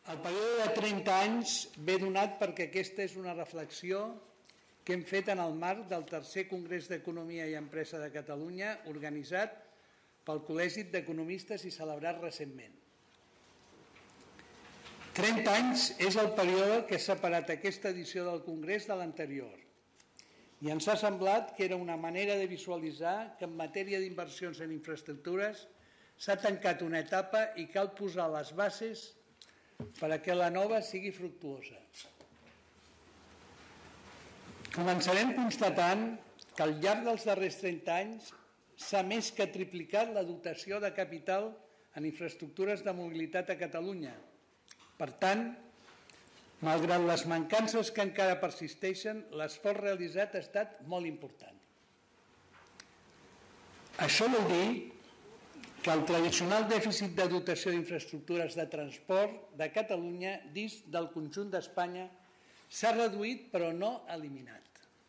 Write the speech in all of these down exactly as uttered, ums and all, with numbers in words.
El període de trenta anys ve donat perquè aquesta és una reflexió que hem fet en el marc del tercer Congrés d'Economia i Empresa de Catalunya organitzat pel Col·legi d'Economistes i celebrat recentment. trenta anys és el període que ha separat aquesta edició del Congrés de l'anterior i ens ha semblat que era una manera de visualitzar que en matèria d'inversions en infraestructures s'ha tancat una etapa i cal posar les bases perquè la nova sigui fructuosa. Començarem constatant que al llarg dels darrers trenta anys s'ha més que triplicat la dotació de capital en infraestructures de mobilitat a Catalunya. Per tant, malgrat les mancances que encara persisteixen, l'esforç realitzat ha estat molt important. Això vol dir que el tradicional dèficit de dotació d'infraestructures de transport de Catalunya dins del conjunt d'Espanya s'ha reduït però no eliminat.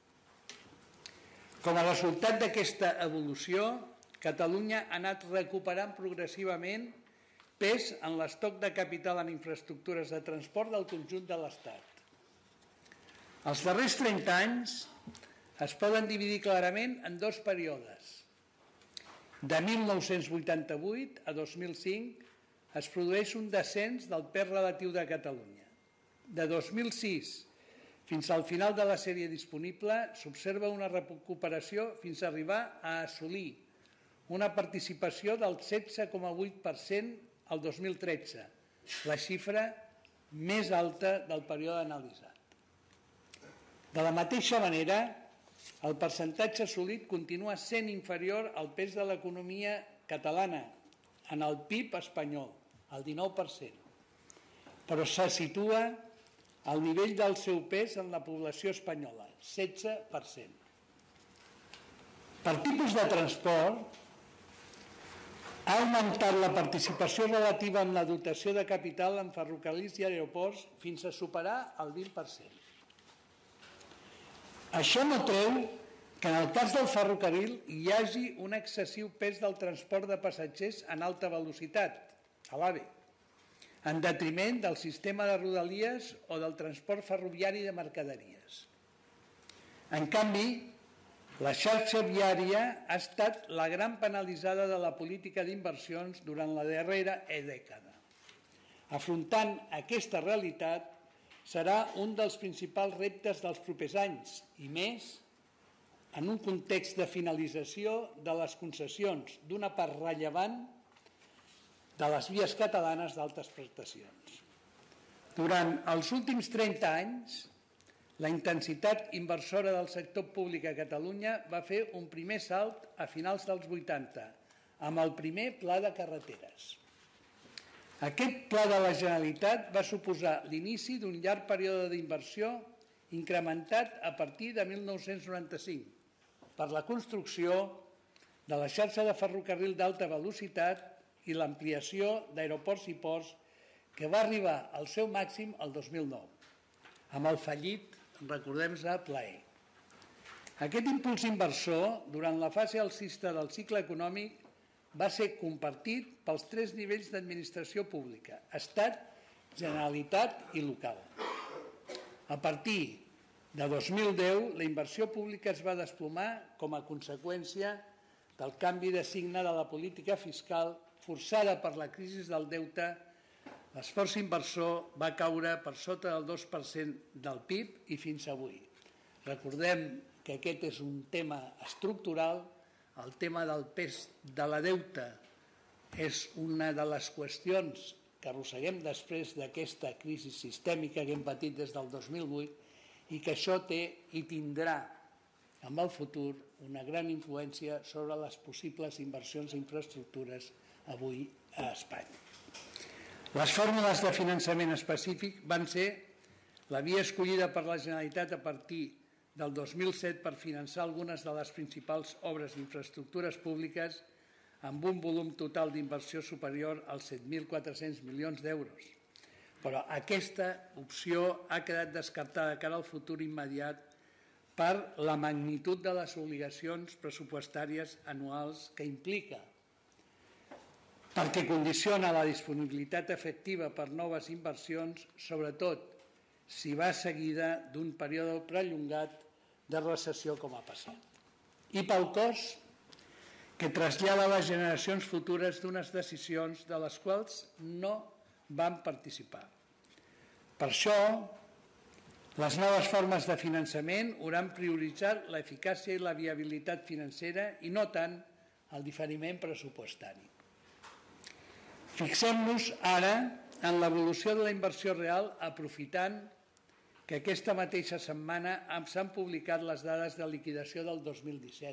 Com a resultat d'aquesta evolució, Catalunya ha anat recuperant progressivament pes en l'estoc de capital en infraestructures de transport del conjunt de l'Estat. Els darrers trenta anys es poden dividir clarament en dos períodes. De mil nou-cents vuitanta-vuit a dos mil cinc es produeix un descens del pes relatiu de Catalunya. De dos mil sis fins al final de la sèrie disponible s'observa una recuperació fins a arribar a assolir una participació del setze coma vuit per cent el dos mil tretze, la xifra més alta del període analitzat. De la mateixa manera, el percentatge assolit continua sent inferior al pes de l'economia catalana en el P I B espanyol, el dinou per cent, però se situa al nivell del seu pes en la població espanyola, setze per cent. Per tipus de transport, ha augmentat la participació relativa en la dotació de capital en ferrocarrils i aeroports fins a superar el vint per cent. Això no treu que en el cas del ferrocarril hi hagi un excessiu pes del transport de passatgers en alta velocitat, a l'AVE, en detriment del sistema de rodalies o del transport ferroviari de mercaderies. En canvi, la xarxa viària ha estat la gran penalitzada de la política d'inversions durant la darrera dècada. Afrontant aquesta realitat serà un dels principals reptes dels propers anys, i més en un context de finalització de les concessions d'una part rellevant de les vies catalanes d'altes prestacions. Durant els últims trenta anys, la intensitat inversora del sector públic a Catalunya va fer un primer salt a finals dels vuitanta, amb el primer pla de carreteres. Aquest pla de la Generalitat va suposar l'inici d'un llarg període d'inversió incrementat a partir de mil nou-cents noranta-cinc per la construcció de la xarxa de ferrocarril d'alta velocitat i l'ampliació d'aeroports i ports que va arribar al seu màxim el dos mil nou, amb el fallit, recordem-se, Plaer. Aquest impuls inversor, durant la fase alcista del cicle econòmic, va ser compartit pels tres nivells d'administració pública, Estat, Generalitat i local. A partir de dos mil deu, la inversió pública es va desplomar com a conseqüència del canvi de signe de la política fiscal forçada per la crisi del deute. L'esforç inversor va caure per sota del dos per cent del P I B i fins avui. Recordem que aquest és un tema estructural. El tema del pes de la deute és una de les qüestions que arrosseguem després d'aquesta crisi sistèmica que hem patit des del dos mil vuit i que això té i tindrà en el futur una gran influència sobre les possibles inversions en infraestructures avui a Espanya. Les fórmules de finançament específic van ser la via escollida per la Generalitat a partir del dos mil set per finançar algunes de les principals obres d'infraestructures públiques amb un volum total d'inversió superior als set mil quatre-cents milions d'euros. Però aquesta opció ha quedat descartada de cara al futur immediat per la magnitud de les obligacions pressupostàries anuals que implica. perquè condiciona la disponibilitat efectiva per noves inversions, sobretot si va seguida d'un període prolongat de recessió com ha passat. I pel cost que trasllada a les generacions futures d'unes decisions de les quals no van participar. Per això, les noves formes de finançament hauran prioritzat l'eficàcia i la viabilitat financera i no tant el diferiment pressupostari. Fixem-nos ara en l'evolució de la inversió real, aprofitant que aquesta mateixa setmana s'han publicat les dades de liquidació del dos mil disset.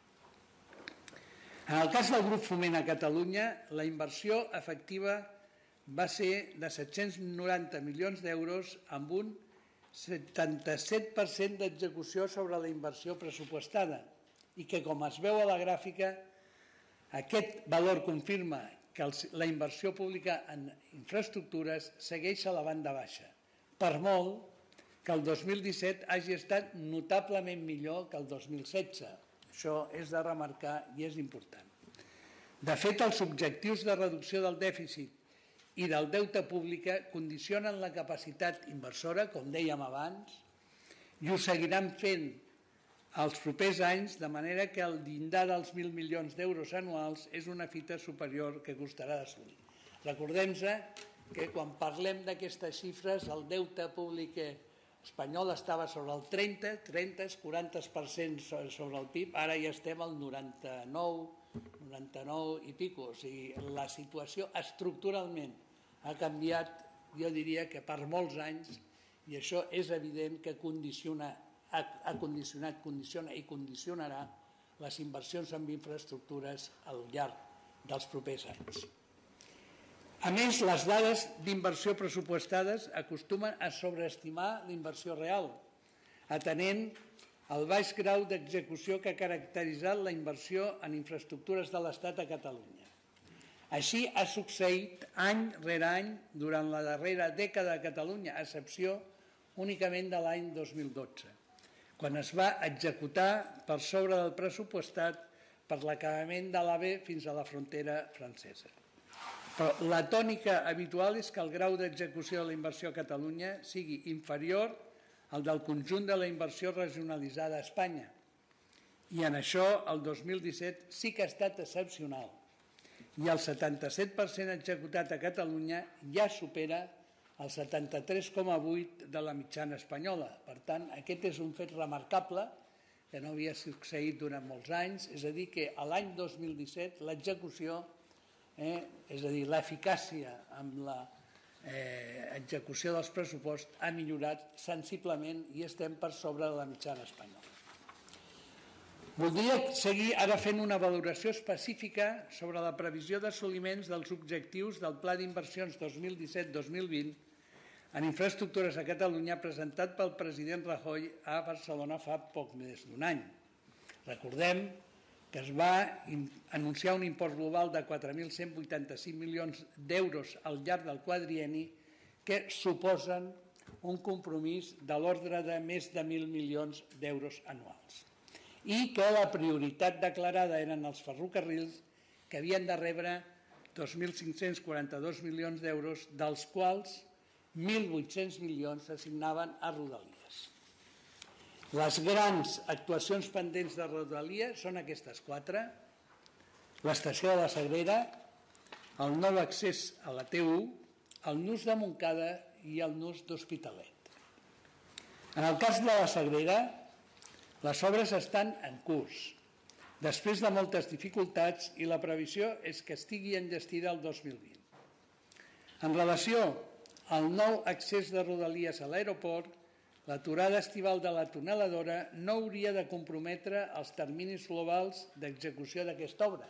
En el cas del Grup Foment a Catalunya, la inversió efectiva va ser de set-cents noranta milions d'euros amb un setanta-set per cent d'execució sobre la inversió pressupostada i que, com es veu a la gràfica, aquest valor confirma que la inversió pública en infraestructures segueix a la banda baixa, per molt que el dos mil disset hagi estat notablement millor que el dos mil setze. Això és de remarcar i és important. De fet, els objectius de reducció del dèficit i del deute públic condicionen la capacitat inversora, com dèiem abans, i ho seguiran fent els propers anys, de manera que el llindar dels mil milions d'euros anuals és una fita superior que costarà d'assolir. Recordem-nos que quan parlem d'aquestes xifres, el deute públic espanyol estava sobre el trenta, trenta, quaranta per cent sobre el P I B, ara ja estem al noranta-nou, noranta-nou i pico. O sigui, la situació estructuralment ha canviat, jo diria que per molts anys, i això és evident que condiciona, ha condicionat, condiciona i condicionarà les inversions en infraestructures al llarg dels propers anys. A més, les dades d'inversió pressupostades acostumen a sobreestimar la inversió real, atenent el baix grau d'execució que ha caracteritzat la inversió en infraestructures de l'Estat a Catalunya. Així ha succeït any rere any durant la darrera dècada a Catalunya, a excepció únicament de l'any dos mil dotze, quan es va executar per sobre del pressupostat per l'acabament de l'AVE fins a la frontera francesa. Però la tònica habitual és que el grau d'execució de la inversió a Catalunya sigui inferior al del conjunt de la inversió regionalitzada a Espanya. I en això el dos mil disset sí que ha estat excepcional. I el setanta-set per cent executat a Catalunya ja supera el setanta-tres coma vuit de la mitjana espanyola. Per tant, aquest és un fet remarcable que no havia succeït durant molts anys, és a dir, que l'any dos mil disset l'execució Eh, és a dir, l'eficàcia amb l'execució eh, dels pressupostos ha millorat sensiblement i estem per sobre de la mitjana espanyola. Voldria seguir ara fent una valoració específica sobre la previsió d'assoliments dels objectius del Pla d'Inversions dos mil disset dos mil vint en infraestructures a Catalunya presentat pel president Rajoy a Barcelona fa poc més d'un any. Recordem que es va anunciar un import global de quatre mil cent vuitanta-cinc milions d'euros al llarg del quadrienni que suposen un compromís de l'ordre de més de mil milions d'euros anuals i que la prioritat declarada eren els ferrocarrils que havien de rebre dos mil cinc-cents quaranta-dos milions d'euros, dels quals mil vuit-cents milions s'assignaven a Rodalies. Les grans actuacions pendents de Rodalies són aquestes quatre: l'estació de la Sagrera, el nou accés a la T u, el nus de Montcada i el nus d'Hospitalet. En el cas de la Sagrera, les obres estan en curs, després de moltes dificultats, i la previsió és que estigui enllestida el dos mil vint. En relació al nou accés de Rodalies a l'aeroport, l'aturada estival de la tuneladora no hauria de comprometre els terminis globals d'execució d'aquesta obra.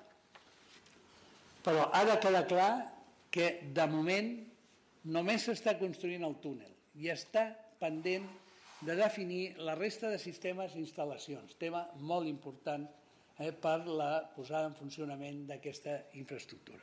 Però ha de quedar clar que, de moment, només s'està construint el túnel i està pendent de definir la resta de sistemes i instal·lacions, tema molt important eh, per la posada en funcionament d'aquesta infraestructura.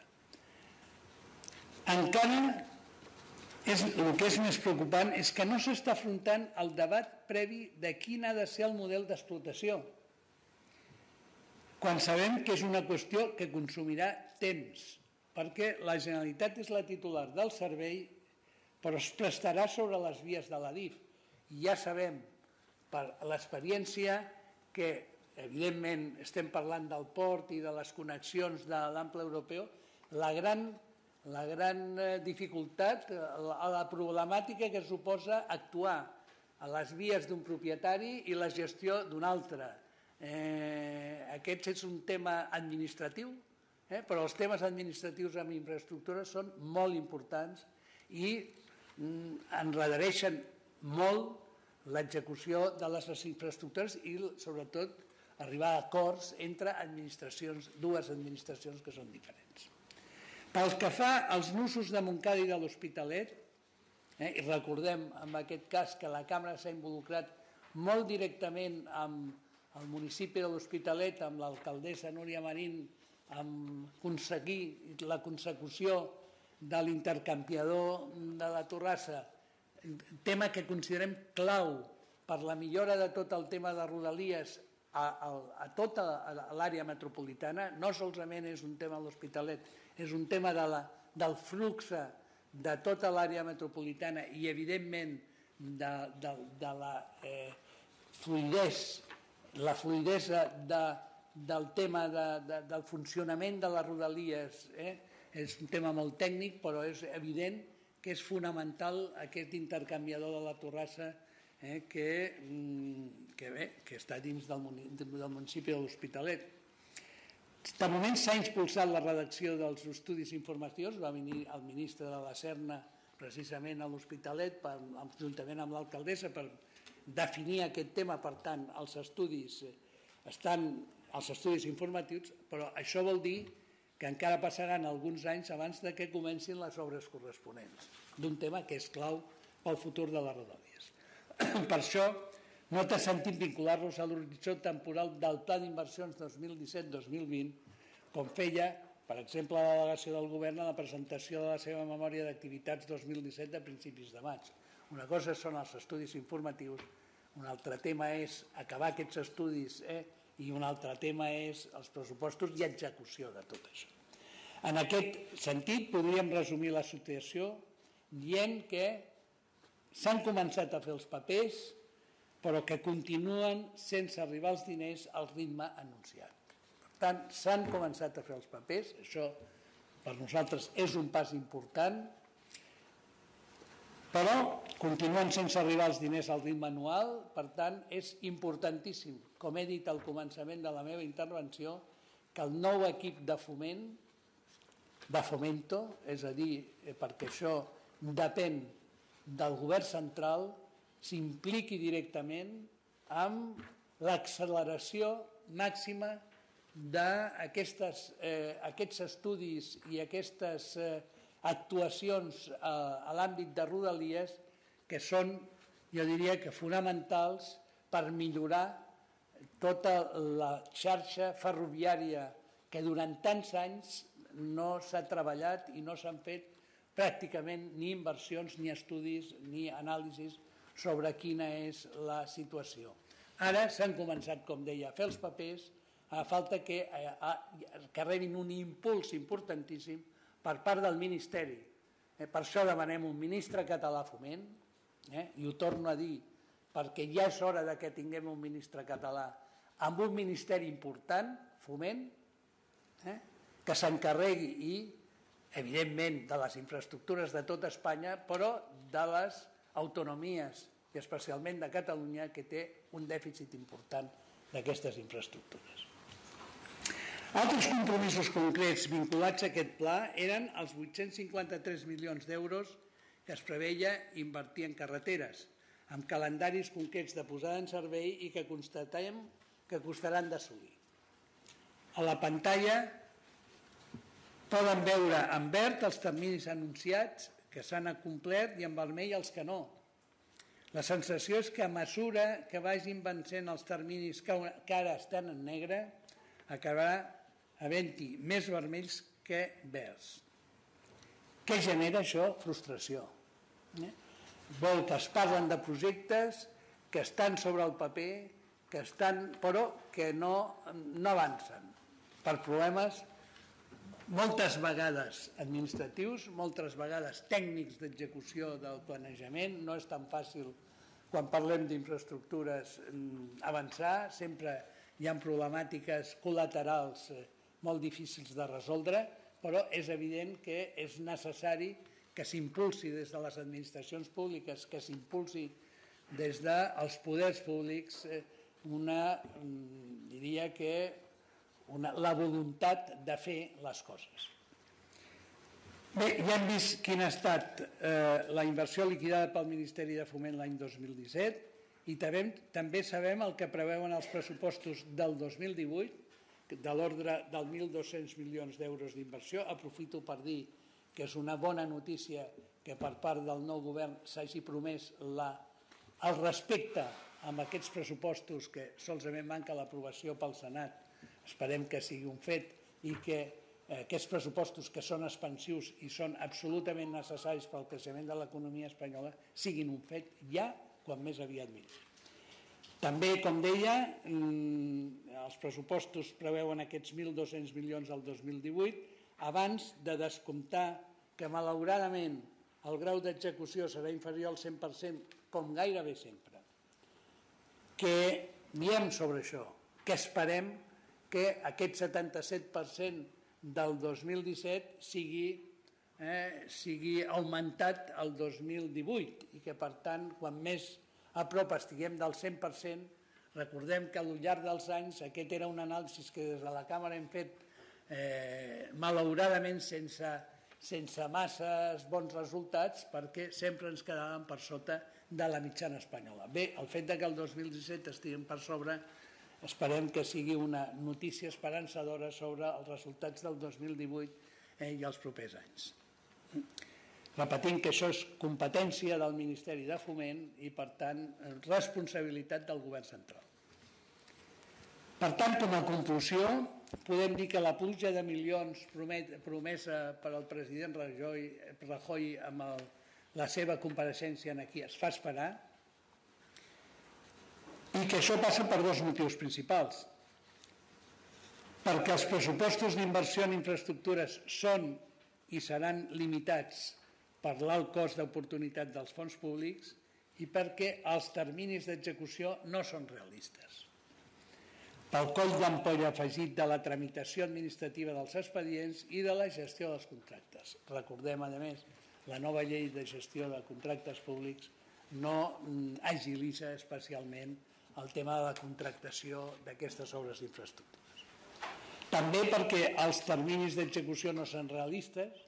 Encara És, el que és més preocupant és que no s'està afrontant el debat previ de quin ha de ser el model d'explotació, quan sabem que és una qüestió que consumirà temps perquè la Generalitat és la titular del servei, però es prestarà sobre les vies de l'Adif. I ja sabem, per l'experiència, que evidentment estem parlant del port i de les connexions de l'ample europeu, la gran, la gran dificultat, la problemàtica que suposa actuar a les vies d'un propietari i la gestió d'un altre. Eh, aquest és un tema administratiu, eh, però els temes administratius amb infraestructures són molt importants i mm, enredareixen molt l'execució de les infraestructures i, sobretot, arribar a acords entre administracions, dues administracions que són diferents. Pel que fa als nusos de Montcada i de l'Hospitalet, eh, i recordem en aquest cas que la Cambra s'ha involucrat molt directament amb el municipi de l'Hospitalet, amb l'alcaldessa Núria Marín, amb aconseguir la consecució de l'intercanviador de la Torrassa, tema que considerem clau per la millora de tot el tema de Rodalies a, a, a tota l'àrea metropolitana. No solament és un tema de l'Hospitalet, és un tema de la, del flux de tota l'àrea metropolitana i, evidentment, de, de, de la eh, fluidesa, la fluidesa de, del tema de, de, del funcionament de les Rodalies. Eh? És un tema molt tècnic, però és evident que és fonamental aquest intercanviador de la Torrassa eh, que, que, bé, que està dins del, del municipi de l'Hospitalet. De moment s'ha impulsat la redacció dels estudis informatius, va venir el ministre de la Serna precisament a l'Hospitalet, juntament amb l'alcaldessa, per definir aquest tema. Per tant, els estudis estan els estudis informatius, però això vol dir que encara passaran alguns anys abans de que comencin les obres corresponents d'un tema que és clau pel futur de les Rodalies. Per això no té sentit vincular-los a l'horitzó temporal del Pla d'Inversions dos mil disset dos mil vint, com feia, per exemple, la delegació del Govern a la presentació de la seva memòria d'activitats dos mil disset de principis de maig. Una cosa són els estudis informatius, un altre tema és acabar aquests estudis eh, i un altre tema és els pressupostos i execució de tot això. En aquest sentit, podríem resumir la situació dient que s'han començat a fer els papers, però que continuen sense arribar els diners al ritme anunciat. Per tant, s'han començat a fer els papers, això per nosaltres és un pas important, però continuen sense arribar els diners al ritme anual. Per tant, és importantíssim, com he dit al començament de la meva intervenció, que el nou equip de foment, de Fomento, és a dir, perquè això depèn del govern central, s'impliqui directament amb l'acceleració màxima d'aquests eh, aquests estudis i aquestes eh, actuacions a, a l'àmbit de Rodalies que són, jo diria que fonamentals per millorar tota la xarxa ferroviària que durant tants anys no s'ha treballat i no s'han fet pràcticament ni inversions, ni estudis, ni anàlisis sobre quina és la situació. Ara s'han començat, com deia, a fer els papers, a falta que, a, que rebin un impuls importantíssim per part del Ministeri. Eh, per això demanem un ministre català a Foment, eh, i ho torno a dir, perquè ja és hora de que tinguem un ministre català amb un ministeri important, Foment, eh, que s'encarregui i, evidentment, de les infraestructures de tot Espanya, però de les autonomies, i especialment de Catalunya, que té un dèficit important d'aquestes infraestructures. Altres compromisos concrets vinculats a aquest pla eren els vuit-cents cinquanta-tres milions d'euros que es preveia invertir en carreteres, amb calendaris concrets de posada en servei i que constatem que costaran d'assolir. A la pantalla poden veure en verd els terminis anunciats que s'han complert i en vermell els que no. La sensació és que a mesura que vagin vencent els terminis que ara estan en negre, acabarà havent-hi més vermells que verds. Què genera això? Frustració. Vol que es parlen de projectes que estan sobre el paper, que estan, però que no, no avancen per problemes moltes vegades administratius, moltes vegades tècnics d'execució del planejament. No és tan fàcil, quan parlem d'infraestructures, avançar. Sempre hi ha problemàtiques col·laterals molt difícils de resoldre, però és evident que és necessari que s'impulsi des de les administracions públiques, que s'impulsi des dels poders públics una, diria que una, la voluntat de fer les coses. Bé, ja hem vist quina ha estat eh, la inversió liquidada pel Ministeri de Foment l'any dos mil disset i també, també sabem el que preveuen els pressupostos del dos mil divuit, de l'ordre dels mil dos-cents milions d'euros d'inversió. Aprofito per dir que és una bona notícia que per part del nou govern s'hagi promès la, el respecte amb aquests pressupostos, que solament manca l'aprovació pel Senat. Esperem que sigui un fet i que aquests pressupostos, que són expansius i són absolutament necessaris pel creixement de l'economia espanyola, siguin un fet ja quan més aviat millor. També, com deia, els pressupostos preveuen aquests mil dos-cents milions al dos mil divuit, abans de descomptar que, malauradament, el grau d'execució serà inferior al cent per cent, com gairebé sempre. Que diem sobre això, que esperem que aquest setanta-set per cent del dos mil disset sigui, eh, sigui augmentat al dos mil divuit i que, per tant, quan més a prop estiguem del cent per cent, recordem que al llarg dels anys aquest era un anàlisi que des de la Càmera hem fet eh, malauradament sense, sense masses bons resultats, perquè sempre ens quedàvem per sota de la mitjana espanyola. Bé, el fet que el dos mil disset estiguem per sobre, esperem que sigui una notícia esperançadora sobre els resultats del dos mil divuit eh, i els propers anys. Repetint que això és competència del Ministeri de Foment i, per tant, responsabilitat del govern central. Per tant, com a conclusió, podem dir que la pluja de milions promesa per al president Rajoy, Rajoy amb el, la seva compareixença aquí es fa esperar i que això passa per dos motius principals. Perquè els pressupostos d'inversió en infraestructures són i seran limitats per l'alt cost d'oportunitat dels fons públics i perquè els terminis d'execució no són realistes. Pel coll d'ampolla afegit de la tramitació administrativa dels expedients i de la gestió dels contractes. Recordem, a més, la nova llei de gestió de contractes públics no agilitza especialment el tema de la contractació d'aquestes obres d'infraestructures. També perquè els terminis d'execució no són realistes,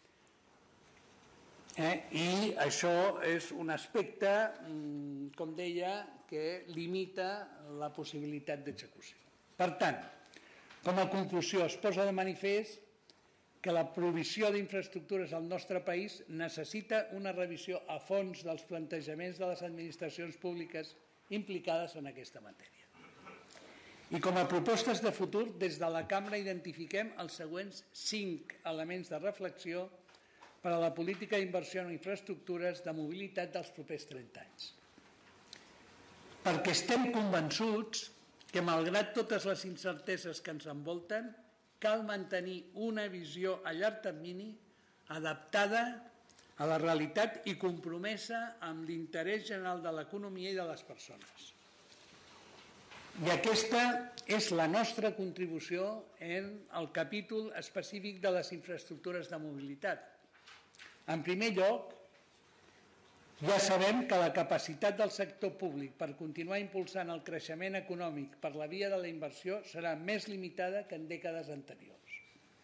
Eh? I això és un aspecte, com deia, que limita la possibilitat d'execució. Per tant, com a conclusió, es posa de manifest que la provisió d'infraestructures al nostre país necessita una revisió a fons dels plantejaments de les administracions públiques implicades en aquesta matèria. I com a propostes de futur, des de la Cambra identifiquem els següents cinc elements de reflexió per a la política d'inversió en infraestructures de mobilitat dels propers trenta anys. Perquè estem convençuts que, malgrat totes les incerteses que ens envolten, cal mantenir una visió a llarg termini adaptada a la realitat i compromesa amb l'interès general de l'economia i de les persones. I aquesta és la nostra contribució en el capítol específic de les infraestructures de mobilitat. En primer lloc, ja sabem que la capacitat del sector públic per continuar impulsant el creixement econòmic per la via de la inversió serà més limitada que en dècades anteriors.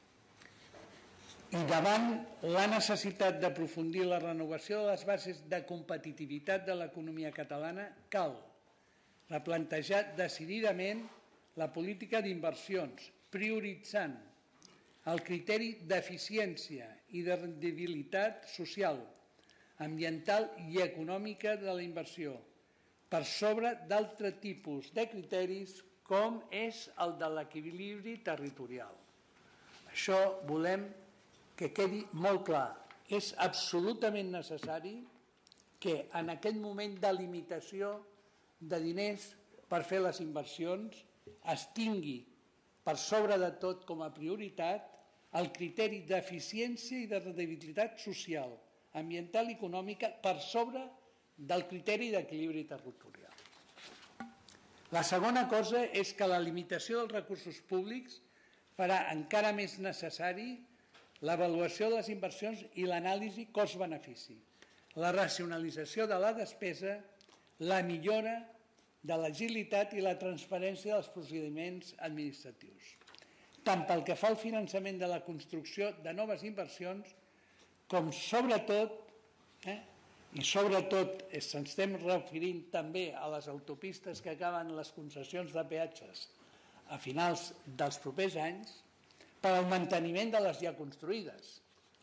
I davant la necessitat d'aprofundir la renovació de les bases de competitivitat de l'economia catalana, cal replantejar decididament la política d'inversions, prioritzant el criteri d'eficiència i de rendibilitat social, ambiental i econòmica de la inversió, per sobre d'altre tipus de criteris com és el de l'equilibri territorial. Això volem que quedi molt clar. És absolutament necessari que en aquest moment de limitació de diners per fer les inversions es tingui per sobre de tot com a prioritat el criteri d'eficiència i de rendibilitat social, ambiental i econòmica per sobre del criteri d'equilibri territorial. La segona cosa és que la limitació dels recursos públics farà encara més necessari l'avaluació de les inversions i l'anàlisi cost-benefici, la racionalització de la despesa, la millora de l'agilitat i la transparència dels procediments administratius, tant pel que fa al finançament de la construcció de noves inversions, com sobretot, eh, i sobretot ens estem referint també a les autopistes que acaben les concessions de peatges a finals dels propers anys, per al manteniment de les ja construïdes.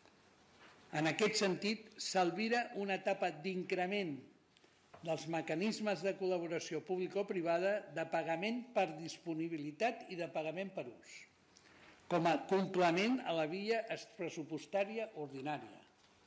En aquest sentit, s'albira una etapa d'increment dels mecanismes de col·laboració público-privada de pagament per disponibilitat i de pagament per ús, com a complement a la via pressupostària ordinària.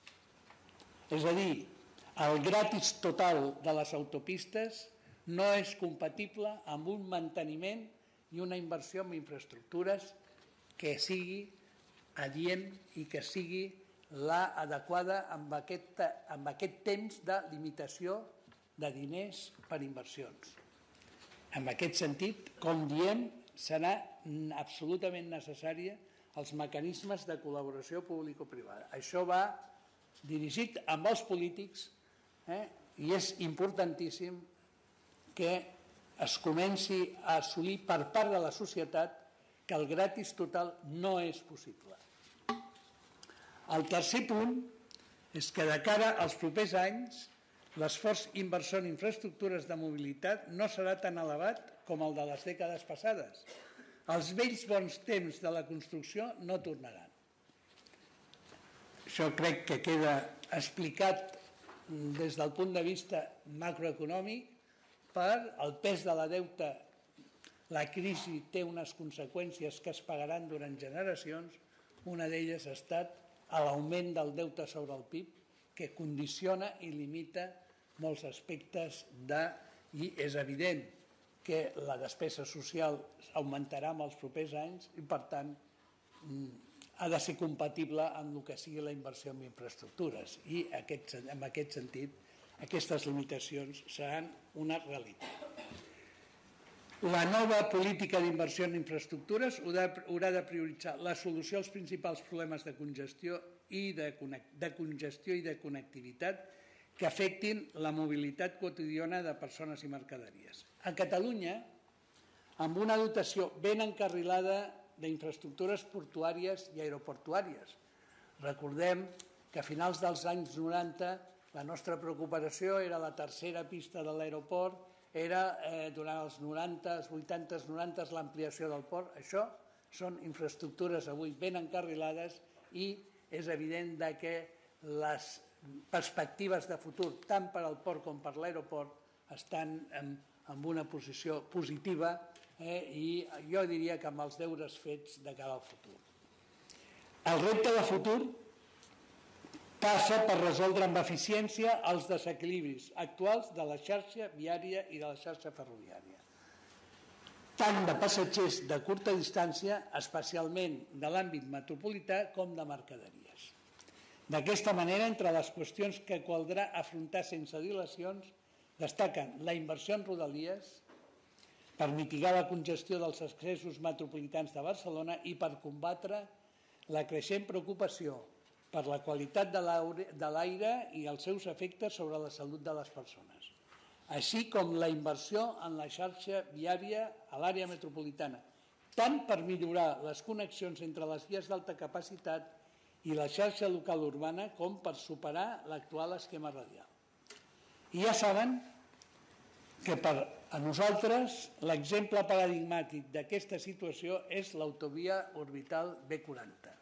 És a dir, el gratis total de les autopistes no és compatible amb un manteniment i una inversió en infraestructures que sigui adient i que sigui l'adequada amb aquest, amb aquest temps de limitació de diners per inversions. En aquest sentit, com diem, serà absolutament necessària els mecanismes de col·laboració público-privada. Això va dirigit amb els polítics eh, i és importantíssim que es comenci a assolir per part de la societat que el gratis total no és possible. El tercer punt és que de cara als propers anys l'esforç inversor en infraestructures de mobilitat no serà tan elevat com el de les dècades passades. Els vells bons temps de la construcció no tornaran. Això crec que queda explicat des del punt de vista macroeconòmic per el pes de la deute. La crisi té unes conseqüències que es pagaran durant generacions. Una d'elles ha estat l'augment del deute sobre el P I B, que condiciona i limita molts aspectes de... I és evident que la despesa social augmentarà en els propers anys i, per tant, ha de ser compatible amb el que sigui la inversió en infraestructures. I en aquest sentit, aquestes limitacions seran una realitat. La nova política d'inversió en infraestructures haurà de prioritzar la solució als principals problemes de congestió i de, de congestió i de connectivitat que afectin la mobilitat quotidiana de persones i mercaderies. A Catalunya, amb una dotació ben encarrilada d'infraestructures portuàries i aeroportuàries. Recordem que a finals dels anys noranta la nostra preocupació era la tercera pista de l'aeroport, era eh, durant els noranta, vuitanta, noranta l'ampliació del port. Això són infraestructures avui ben encarrilades i és evident que les perspectives de futur, tant per al port com per l'aeroport, estan en, en una posició positiva eh, i jo diria que amb els deures fets de cara al futur. El repte de futur passa per resoldre amb eficiència els desequilibris actuals de la xarxa viària i de la xarxa ferroviària, tant de passatgers de curta distància, especialment de l'àmbit metropolità, com de mercaderies. D'aquesta manera, entre les qüestions que caldrà afrontar sense dilacions, destaquen la inversió en rodalies per mitigar la congestió dels accessos metropolitans de Barcelona i per combatre la creixent preocupació per la qualitat de l'aire i els seus efectes sobre la salut de les persones, així com la inversió en la xarxa viària a l'àrea metropolitana, tant per millorar les connexions entre les vies d'alta capacitat i la xarxa local urbana com per superar l'actual esquema radial. I ja saben que per a nosaltres l'exemple paradigmàtic d'aquesta situació és l'autovia orbital B quaranta.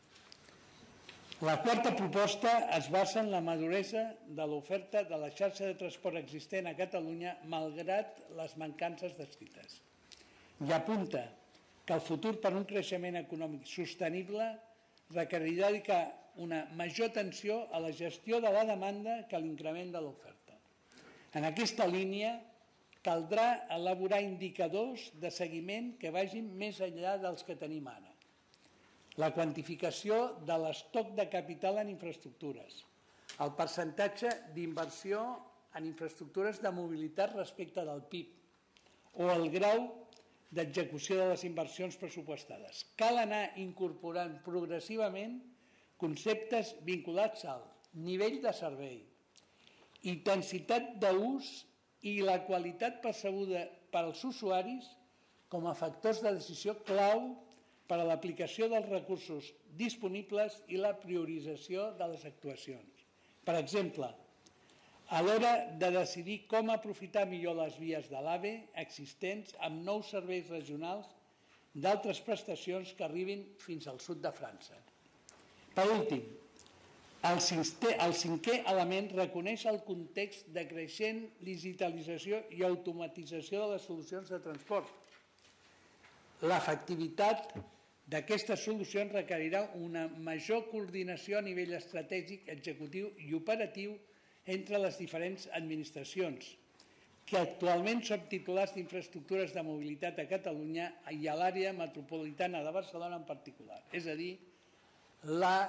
La quarta proposta es basa en la maduresa de l'oferta de la xarxa de transport existent a Catalunya malgrat les mancances descrites. I apunta que el futur per un creixement econòmic sostenible requerirà dedicar una major atenció a la gestió de la demanda que a l'increment de l'oferta. En aquesta línia caldrà elaborar indicadors de seguiment que vagin més enllà dels que tenim ara. la quantificació de l'estoc de capital en infraestructures, el percentatge d'inversió en infraestructures de mobilitat respecte del P I B o el grau d'execució de les inversions pressupostades. Cal anar incorporant progressivament conceptes vinculats al nivell de servei, intensitat d'ús i la qualitat percebuda per als usuaris com a factors de decisió clau per a l'aplicació dels recursos disponibles i la priorització de les actuacions. Per exemple, a l'hora de decidir com aprofitar millor les vies de l'AVE existents amb nous serveis regionals d'altres prestacions que arribin fins al sud de França. Per últim, el cinquè element reconeix el context de creixent digitalització i automatització de les solucions de transport. L'efectivitat d'aquestes solucions requerirà una major coordinació a nivell estratègic, executiu i operatiu entre les diferents administracions, que actualment són titulars d'infraestructures de mobilitat a Catalunya i a l'àrea metropolitana de Barcelona en particular. És a dir, la,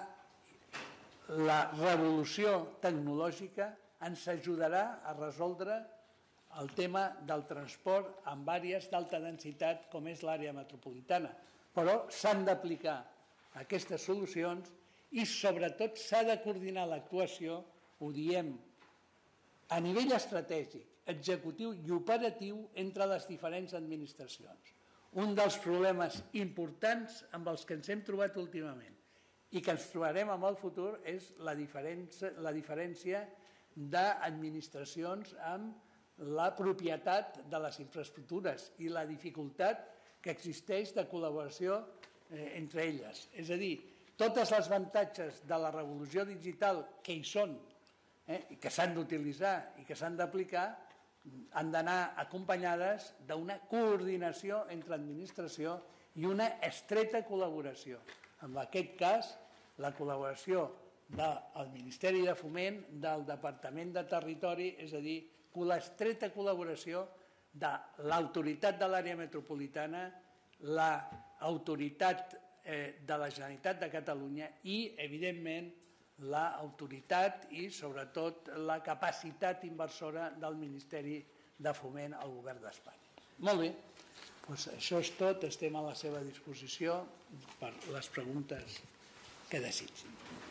la revolució tecnològica ens ajudarà a resoldre el tema del transport en àrees d'alta densitat com és l'àrea metropolitana. Però s'han d'aplicar aquestes solucions i sobretot s'ha de coordinar l'actuació, ho diem, a nivell estratègic, executiu i operatiu entre les diferents administracions. Un dels problemes importants amb els que ens hem trobat últimament i que ens trobarem en el futur és la diferència, la diferència d'administracions amb la propietat de les infraestructures i la dificultat que existeix de col·laboració entre elles. És a dir, totes les avantatges de la revolució digital que hi són, i que s'han d'utilitzar i que s'han d'aplicar, han d'anar acompanyades d'una coordinació entre administració i una estreta col·laboració. En aquest cas, la col·laboració del Ministeri de Foment, del Departament de Territori, és a dir, l'estreta col·laboració de l'autoritat de l'àrea metropolitana, l'autoritat de la Generalitat de Catalunya i, evidentment, l'autoritat i, sobretot, la capacitat inversora del Ministeri de Foment al Govern d'Espanya. Molt bé, doncs això és tot. Estem a la seva disposició per les preguntes que desitgin.